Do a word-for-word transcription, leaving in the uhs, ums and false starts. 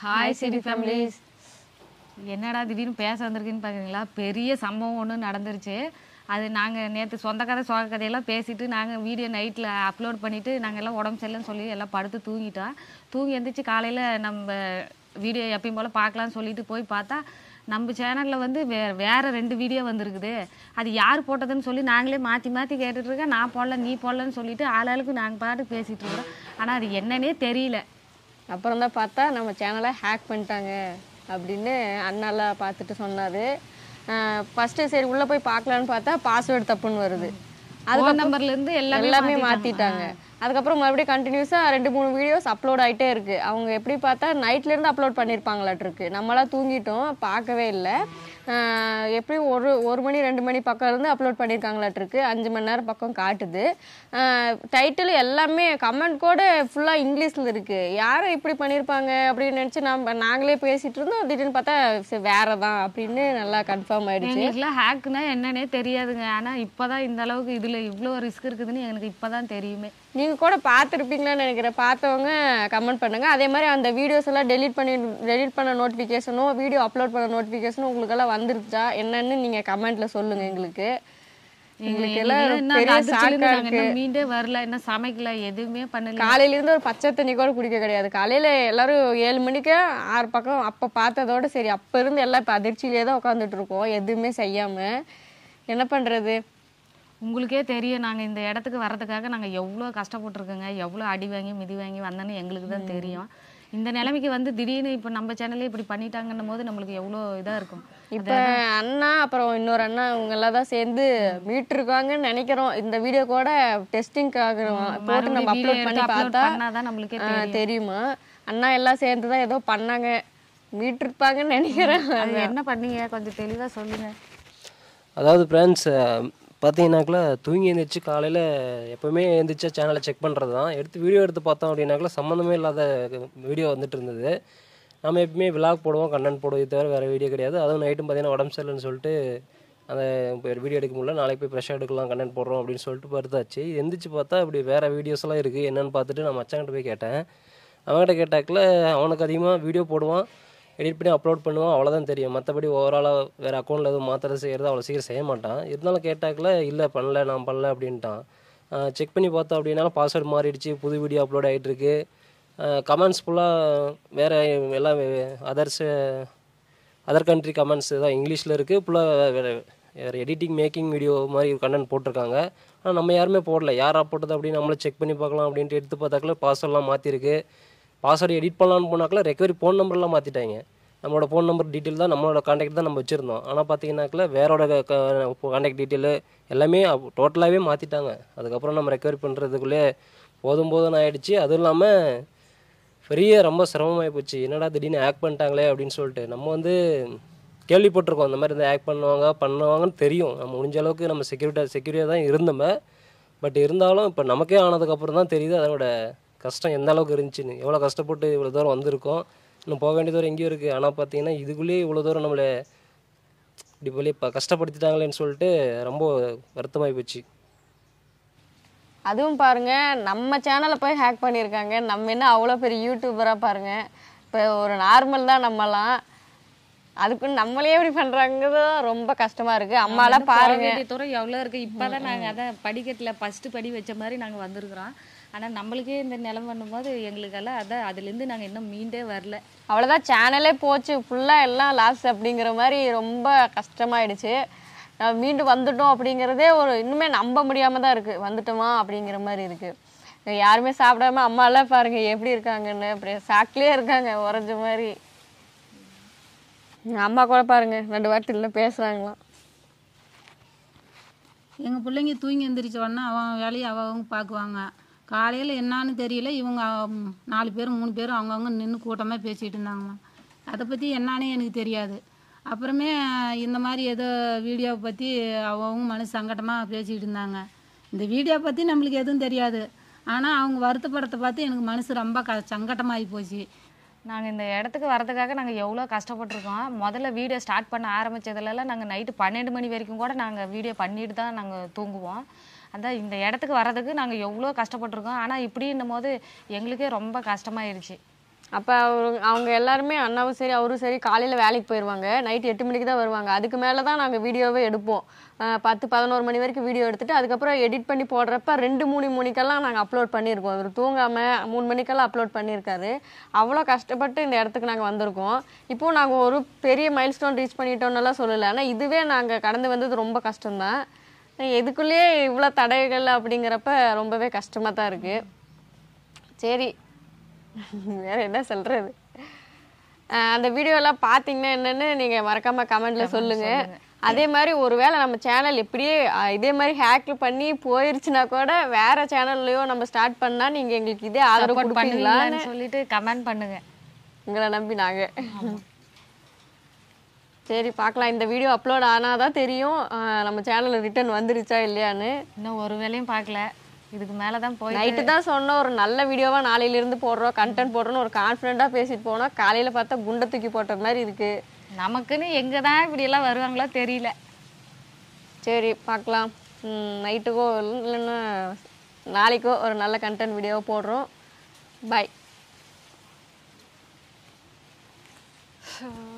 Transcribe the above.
Hi City families. என்னடா திடீர்னு பேச வந்திருக்குன்னு பாக்குறீங்களா? பெரிய சம்பவம் ஒன்று நடந்துருச்சு. அது நாங்கள் நேற்று சொந்த கதை சோக கதையெல்லாம் பேசிட்டு நாங்கள் வீடியோ நைட்டில் அப்லோட் பண்ணிவிட்டு நாங்கள் எல்லாம் உடம்பு சரியில்லைன்னு சொல்லி எல்லாம் படுத்து தூங்கிட்டோம். தூங்கி எழுந்திரிச்சு காலையில் நம்ம வீடியோ எப்பயும் போல் பார்க்கலான்னு சொல்லிட்டு போய் பார்த்தா நம்ம சேனலில் வந்து வே வேறு ரெண்டு வீடியோ வந்திருக்குது. அது யார் போட்டதுன்னு சொல்லி நாங்களே மாற்றி மாற்றி கேட்டுட்ருக்கேன். நான் போடல நீ போடலன்னு சொல்லிட்டு ஆளாளுக்கு நாங்கள் பாட்டு பேசிகிட்டு இருக்கிறோம். ஆனால் அது என்னன்னே தெரியல. அப்புறம் தான் பார்த்தா நம்ம சேனலை ஹேக் பண்ணிட்டாங்க அப்படின்னு அண்ணாலாம் பார்த்துட்டு சொன்னார். ஃபஸ்ட்டு சரி உள்ளே போய் பார்க்கலான்னு பார்த்தா பாஸ்வேர்டு தப்புன்னு வருது. அது நம்பர்லேருந்து எல்லாமே எல்லாமே மாற்றிட்டாங்க. அதுக்கப்புறம் மறுபடியும் கண்டினியூஸாக ரெண்டு மூணு வீடியோஸ் அப்லோட் ஆகிட்டே இருக்குது. அவங்க எப்படி பார்த்தா நைட்லேருந்து அப்லோட் பண்ணியிருப்பாங்களாட்டிருக்கு. நம்மளாம் தூங்கிட்டோம், பார்க்கவே இல்லை. எப்படியும் ஒரு ஒரு மணி ரெண்டு மணி பக்கம் இருந்து அப்லோட் பண்ணியிருக்காங்களாட்டிருக்கு. அஞ்சு மணி நேரம் பக்கம் காட்டுது. டைட்டில் எல்லாமே கமெண்ட் கூட ஃபுல்லாக இங்கிலீஷில் இருக்குது. யாரும் இப்படி பண்ணியிருப்பாங்க அப்படின்னு நினச்சி நம்ம நாங்களே பேசிகிட்டு இருந்தோம். திடீர்னு பார்த்தா சரி வேறு தான் அப்படின்னு நல்லா கன்ஃபார்ம் ஆகிடுச்சு. எங்களுக்குலாம் ஹேக்குன்னா என்னன்னே தெரியாதுங்க. ஆனால் இப்போ தான் இந்த அளவுக்கு இதில் இவ்வளோ ரிஸ்க் இருக்குதுன்னு எனக்கு இப்போ தான் தெரியுமே. நீங்கள் கூட பார்த்துருப்பீங்களான்னு நினைக்கிறேன். பார்த்தவங்க கமெண்ட் பண்ணுங்கள். அதே மாதிரி அந்த வீடியோஸ் எல்லாம் டெலிட் பண்ணி டெலிட் பண்ண நோட்டிஃபிகேஷனும் வீடியோ அப்லோட் பண்ண நோட்டிஃபிகேஷனும் உங்களுக்கெல்லாம் வந்துருச்சா என்னன்னு நீங்கள் கமெண்ட்டில் சொல்லுங்கள். எங்களுக்கு எங்களுக்கு எல்லாம் பெரிய ஷாக்கா இருக்கு. மீண்டே வரல, என்ன சமைக்கல, எதுவுமே பண்ணல. காலையிலேருந்து ஒரு பச்சை தண்ணி கூட குடிக்க கிடையாது. காலையில் எல்லாரும் ஏழு மணிக்கு ஆறு பக்கம் அப்போ பார்த்ததோட சரி அப்போ இருந்து எல்லாம் இப்போ அதிர்ச்சியிலே தான் உட்காந்துட்டு இருக்கோம், எதுவுமே செய்யாமல். என்ன பண்ணுறது? உங்களுக்கே தெரியும், நாங்கள் இந்த இடத்துக்கு வர்றதுக்காக நாங்கள் எவ்வளோ கஷ்டப்பட்டுருக்கோங்க, எவ்வளோ அடி வாங்கி மிதி வாங்கி வந்தோன்னு எங்களுக்கு தான் தெரியும். இந்த நிலைமைக்கு வந்து திடீர்னு இப்போ நம்ம சேனல்லே இப்படி பண்ணிட்டாங்கன்னும் போது நம்மளுக்கு எவ்வளோ இதாக இருக்கும். இப்போ அண்ணா அப்புறம் இன்னொரு அண்ணா இவங்க எல்லாம் தான் சேர்ந்து மீட்டு இருக்காங்கன்னு நினைக்கிறோம். இந்த வீடியோ கூட டெஸ்டிங்காக போட்டு நம்ம அப்லோட் பண்ணி பார்த்தா நம்மளுக்கே தெரியுமா. அண்ணா எல்லாம் சேர்ந்து தான் ஏதோ பண்ணாங்க, மீட்டு இருப்பாங்கன்னு நினைக்கிறேன். அது என்ன பண்ணீங்க கொஞ்சம் தெளிவாக சொல்லுங்கள். அதாவது ஃப்ரெண்ட்ஸ் பார்த்தீங்கன்னாக்குல தூங்கி எழுந்திரிச்சு காலையில் எப்போவுமே எழுந்திரிச்சா சேனலை செக் பண்ணுறது தான். எடுத்து வீடியோ எடுத்து பார்த்தோம் அப்படின்னாக்குல சம்மந்தமே இல்லாத வீடியோ வந்துட்டு இருந்தது. நம்ம எப்பவுமே விலாக் போடுவோம், கண்டென்ட் போடுவோம், இது தவிர வேறு வீடியோ கிடையாது. அதுவும் நைட்டும் பார்த்தீங்கன்னா உடம்பு சரியில்லைன்னு சொல்லிட்டு அந்த வீடியோ எடுக்க முடியல, நாளைக்கு போய் ஃப்ரெஷ்ஷாக எடுக்கலாம் கண்டென்ட் போடுறோம் அப்படின்னு சொல்லிட்டு படுத்தாச்சு. எந்திரிச்சு பார்த்தா இப்படி வேறு வீடியோஸ்லாம் இருக்குது என்னென்னு பார்த்துட்டு நான் மச்சாங்கிட்ட போய் கேட்டேன். அவங்ககிட்ட கேட்டாக்கில் அவனுக்கு அதிகமாக வீடியோ போடுவான், எடிட் பண்ணி அப்லோட் பண்ணுவான், அவ்வளோதான் தெரியும். மற்றபடி ஓவராலாக வேறு அக்கௌண்ட்டில் எதுவும் மாத்திரை செய்கிறது அவ்வளோ சீக்கிரம் செய்ய மாட்டான். இருந்தாலும் கேட்டாக்கில் இல்லை பண்ணல நான் பண்ணல அப்படின்ட்டான். செக் பண்ணி பார்த்தோம் அப்படின்னாலும் பாஸ்வேர்டு மாறிடுச்சு, புது வீடியோ அப்லோட் ஆகிட்டுருக்கு. கமெண்ட்ஸ் ஃபுல்லாக வேறு எல்லாம் அதர்ஸ் அதர் கண்ட்ரி கமெண்ட்ஸ் தான் இங்கிலீஷில் இருக்குது. ஃபுல்லாக வேறு வேறு எடிட்டிங் மேக்கிங் வீடியோ மாதிரி கண்டென்ட் போட்டிருக்காங்க. ஆனால் நம்ம யாருமே போடல, யாராக போட்டது அப்படின்னு நம்மளே செக் பண்ணி பார்க்கலாம் அப்படின்ட்டு எடுத்து பார்த்தாக்கில் பாஸ்வேர்டெலாம் மாற்றிருக்கு. பாஸ்வேர்டு எடிட் பண்ணலான்னு போனாக்கில் ரெக்கவரி ஃபோன் நம்பர்லாம் மாற்றிட்டாங்க. நம்மளோட ஃபோன் நம்பர் டீட்டெயில் தான், நம்மளோட கான்டாக்ட் தான் நம்ம வச்சுருந்தோம். ஆனால் பார்த்தீங்கன்னாக்கில் வேறோட கான்டாக்ட் டீட்டெயிலு எல்லாமே டோட்டலாகவே மாற்றிட்டாங்க. அதுக்கப்புறம் நம்ம ரெக்கவரி பண்ணுறதுக்குள்ளே போதும் போதும்னு ஆகிடுச்சு. அதுவும் இல்லாமல் பெரிய ரொம்ப சிரமமாகி போச்சு. என்னடா திடீர்னு ஆக்ட் பண்ணிட்டாங்களே அப்படின்னு சொல்லிட்டு. நம்ம வந்து கேள்விப்பட்டிருக்கோம் இந்த மாதிரி இந்த ஆக்ட் பண்ணுவாங்க பண்ணுவாங்கன்னு தெரியும். நம்ம முடிஞ்ச அளவுக்கு நம்ம செக்யூரிட்டி செக்யூரிட்டியாக தான் இருந்தோமே. பட் இருந்தாலும் இப்போ நமக்கே ஆனதுக்கப்புறம் தான் தெரியுது அதனோட கஷ்டம் எந்த அளவுக்கு இருந்துச்சுன்னு. எவ்வளோ கஷ்டப்பட்டு இவ்வளோ தூரம் வந்திருக்கோம், இன்னும் போக வேண்டிய தூரம் எங்கேயும் இருக்குது. ஆனால் பார்த்தீங்கன்னா இதுக்குள்ளேயே இவ்வளோ தூரம் நம்மளை இப்படி போய் இப்போ கஷ்டப்படுத்திட்டாங்களேன்னு சொல்லிட்டு ரொம்ப வருத்தமாகி போச்சு. அதுவும் பாருங்கள், நம்ம சேனலை போய் ஹேக் பண்ணியிருக்காங்க. நம்ம என்ன அவ்வளோ பெரிய யூடியூபராக பாருங்கள். இப்போ ஒரு நார்மல் தான் நம்மலாம், அதுக்குன்னு நம்மளே எப்படி பண்ணுறாங்கிறது ரொம்ப கஷ்டமாக இருக்குது. அம்மாலாம் பாருங்கள் தூரம் எவ்வளோ இருக்குது. இப்போ தான் நாங்கள் அதை படிக்கட்டில் ஃபஸ்ட்டு படி வச்ச மாதிரி நாங்கள் வந்திருக்கிறோம். ஆனால் நம்மளுக்கே இந்த நிலம் பண்ணும்போது எங்களுக்கெல்லாம் அதான் அதுலேருந்து நாங்கள் இன்னும் மீண்டே வரல. அவ்வளோதான், சேனலே போச்சு ஃபுல்லாக எல்லாம் லாஸ் அப்படிங்கிற மாதிரி ரொம்ப கஷ்டமாயிடுச்சு. மீண்டும் வந்துட்டோம் அப்படிங்கிறதே ஒரு இன்னுமே நம்ப முடியாமல் தான் இருக்குது. வந்துட்டோமா அப்படிங்கிற மாதிரி இருக்குது. யாருமே சாப்பிடாம அம்மாலாம் பாருங்கள் எப்படி இருக்காங்கன்னு, அப்படியே சாக்கிலே இருக்காங்க உறைஞ்ச மாதிரி. அம்மா கூட பாருங்கள் ரெண்டு வாரத்தில் பேசுகிறாங்களாம். எங்கள் பிள்ளைங்க தூங்கி எழுந்திரிச்சோன்னா அவன் வேலையை அவங்க பார்க்குவாங்க. காலையில் என்னான்னு தெரியல, இவங்க நாலு பேர் மூணு பேர் அவங்கவுங்க நின்று கூட்டமாக பேசிகிட்டு இருந்தாங்கம்மா. அதை பற்றி என்னானே எனக்கு தெரியாது. அப்புறமே இந்த மாதிரி ஏதோ வீடியோவை பற்றி அவங்க மனசு சங்கடமாக பேசிகிட்டு இருந்தாங்க. இந்த வீடியோ பற்றி நம்மளுக்கு எதுவும் தெரியாது. ஆனால் அவங்க வருத்தப்படத்தை பார்த்து எனக்கு மனசு ரொம்ப க சங்கடமாகி போச்சு. நாங்கள் இந்த இடத்துக்கு வரதுக்காக நாங்கள் எவ்வளோ கஷ்டப்பட்டுருக்கோம். முதல்ல வீடியோ ஸ்டார்ட் பண்ண ஆரம்பித்ததுலலாம் நாங்கள் நைட்டு பன்னெண்டு மணி வரைக்கும் கூட நாங்கள் வீடியோ பண்ணிட்டு தான் நாங்கள் தூங்குவோம். அதான் இந்த இடத்துக்கு வர்றதுக்கு நாங்கள் எவ்வளோ கஷ்டப்பட்டுருக்கோம். ஆனால் இப்படின்னும் போது எங்களுக்கே ரொம்ப கஷ்டமாயிடுச்சு. அப்போ அவங்க அவங்க எல்லாருமே அண்ணாவும் சரி அவரும் சரி காலையில் வேலைக்கு போயிடுவாங்க, நைட்டு எட்டு மணிக்கு தான் வருவாங்க. அதுக்கு மேலே தான் நாங்கள் வீடியோவே எடுப்போம். பத்து பதினோரு மணி வரைக்கும் வீடியோ எடுத்துகிட்டு அதுக்கப்புறம் எடிட் பண்ணி போடுறப்ப ரெண்டு மூணு மணிக்கெல்லாம் நாங்கள் அப்லோட் பண்ணியிருக்கோம். அவர் தூங்காமல் மூணு மணிக்கெல்லாம் அப்லோட் பண்ணியிருக்காரு. அவ்வளோ கஷ்டப்பட்டு இந்த இடத்துக்கு நாங்கள் வந்திருக்கோம். இப்போது நாங்கள் ஒரு பெரிய மைல் ஸ்டோன் ரீச் பண்ணிட்டோன்னெல்லாம் சொல்லலை, ஆனால் இதுவே நாங்கள் கடந்து வந்தது ரொம்ப கஷ்டம்தான். எதுக்குள்ளேயே இவ்வளோ தடைகள் அப்படிங்கிறப்ப ரொம்பவே கஷ்டமாக தான் இருக்குது. சரி, வேற என்ன சொல்கிறது. அந்த வீடியோலாம் பார்த்தீங்கன்னா என்னென்னு நீங்கள் மறக்காமல் கமெண்டில் சொல்லுங்கள். அதே மாதிரி ஒரு வேளை நம்ம சேனல் எப்படியே இதே மாதிரி ஹேக் பண்ணி போயிருச்சுன்னா கூட வேறு சேனல்லையோ நம்ம ஸ்டார்ட் பண்ணால் நீங்கள் எங்களுக்கு இதே ஆதரவு கொடுப்பீங்களான்னு சொல்லிட்டு கமெண்ட் பண்ணுங்க, உங்களை நம்பி நாங்கள். சரி பார்க்கலாம், இந்த வீடியோ அப்லோட் ஆனால் தான் தெரியும் நம்ம சேனலில் ரிட்டர்ன் வந்துருச்சா இல்லையான்னு. இன்னும் ஒரு வேலையும் பார்க்கல, இதுக்கு மேலே தான் போய் நைட்டு தான் சொன்னோம் ஒரு நல்ல வீடியோவாக நாளையிலேருந்து போடுறோம், கண்டென்ட் போடுறோன்னு ஒரு கான்ஃபிடென்ட்டாக பேசிட்டு போனோம். காலையில் பார்த்தா குண்டை தூக்கி போட்ட மாதிரி இருக்குது. நமக்குன்னு எங்கே தான் இப்படியெல்லாம் வருவாங்களோ தெரியல. சரி பார்க்கலாம், நைட்டுக்கோ இல்லைன்னா நாளைக்கோ ஒரு நல்ல கண்டென்ட் வீடியோ போடுறோம். பாய்.